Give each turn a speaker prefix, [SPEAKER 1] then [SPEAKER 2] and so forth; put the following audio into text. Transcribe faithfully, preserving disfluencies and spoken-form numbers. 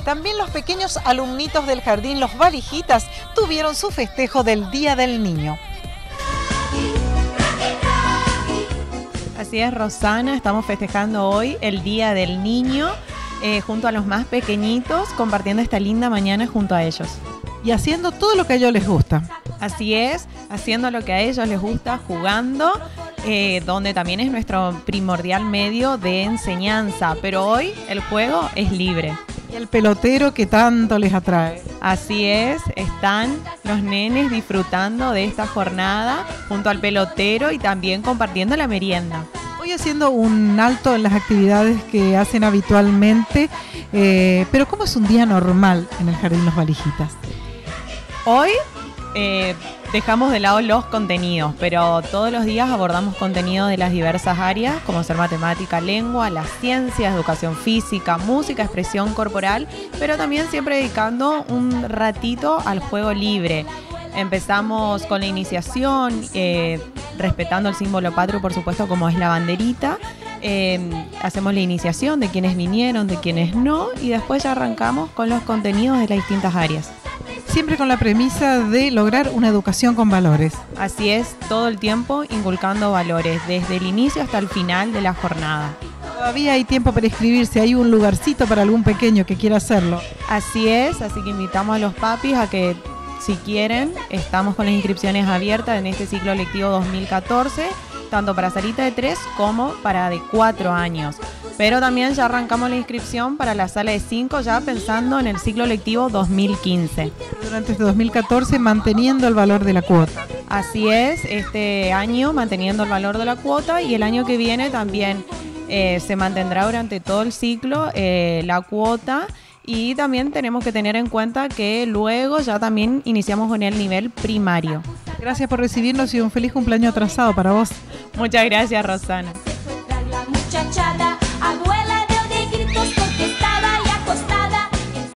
[SPEAKER 1] También los pequeños alumnitos del Jardín Los Valijitas tuvieron su festejo del Día del Niño.
[SPEAKER 2] Así es, Rosana, estamos festejando hoy el Día del Niño eh, junto a los más pequeñitos, compartiendo esta linda mañana junto a ellos.
[SPEAKER 1] Y haciendo todo lo que a ellos les gusta.
[SPEAKER 2] Así es, haciendo lo que a ellos les gusta, jugando, eh, donde también es nuestro primordial medio de enseñanza, pero hoy el juego es libre.
[SPEAKER 1] Y el pelotero que tanto les atrae.
[SPEAKER 2] Así es, están los nenes disfrutando de esta jornada junto al pelotero y también compartiendo la merienda.
[SPEAKER 1] Hoy haciendo un alto en las actividades que hacen habitualmente, eh, pero ¿cómo es un día normal en el Jardín Los Valijitas?
[SPEAKER 2] Hoy eh, dejamos de lado los contenidos, pero todos los días abordamos contenido de las diversas áreas, como ser matemática, lengua, las ciencias, educación física, música, expresión corporal, pero también siempre dedicando un ratito al juego libre. Empezamos con la iniciación, eh, respetando el símbolo patrio, por supuesto, como es la banderita. Eh, hacemos la iniciación de quienes vinieron, de quienes no, y después ya arrancamos con los contenidos de las distintas áreas.
[SPEAKER 1] Siempre con la premisa de lograr una educación con valores.
[SPEAKER 2] Así es, todo el tiempo inculcando valores, desde el inicio hasta el final de la jornada.
[SPEAKER 1] Todavía hay tiempo para inscribirse, hay un lugarcito para algún pequeño que quiera hacerlo.
[SPEAKER 2] Así es, así que invitamos a los papis a que, si quieren, estamos con las inscripciones abiertas en este ciclo lectivo dos mil catorce, tanto para salita de tres como para de cuatro años. Pero también ya arrancamos la inscripción para la sala de cinco, ya pensando en el ciclo lectivo dos mil quince.
[SPEAKER 1] Durante este dos mil catorce, manteniendo el valor de la cuota.
[SPEAKER 2] Así es, este año manteniendo el valor de la cuota, y el año que viene también eh, se mantendrá durante todo el ciclo eh, la cuota. Y también tenemos que tener en cuenta que luego ya también iniciamos con el nivel primario.
[SPEAKER 1] Gracias por recibirnos y un feliz cumpleaños atrasado para vos.
[SPEAKER 2] Muchas gracias, Rosana.